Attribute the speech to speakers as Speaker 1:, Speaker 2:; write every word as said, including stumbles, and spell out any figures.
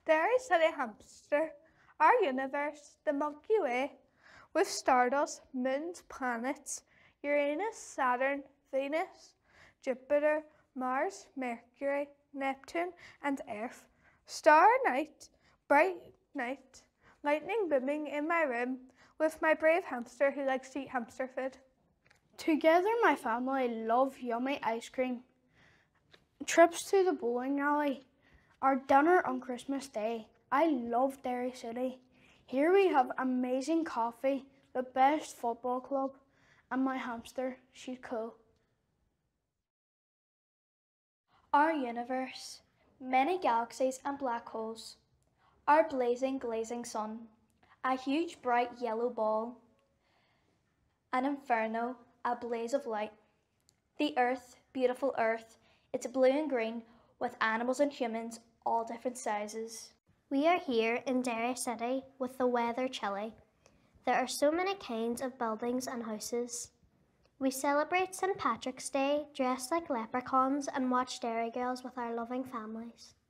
Speaker 1: Derry City Hamster, our universe, the Milky Way, with stardust, moons, planets, Uranus, Saturn, Venus, Jupiter, Mars, Mercury, Neptune and Earth. Star night, bright night, lightning booming in my room with my brave hamster who likes to eat hamster food. Together my family love yummy ice cream, trips to the bowling alley, our dinner on Christmas Day. I love Derry City. Here we have amazing coffee, the best football club, and my hamster, she's cool.
Speaker 2: Our universe, many galaxies and black holes, our blazing, glazing sun, a huge bright yellow ball, an inferno, a blaze of light. The earth, beautiful earth, it's blue and green with animals and humans, all different sizes.
Speaker 3: We are here in Derry City with the weather chilly. There are so many kinds of buildings and houses. We celebrate Saint Patrick's Day dressed like leprechauns and watch Derry girls with our loving families.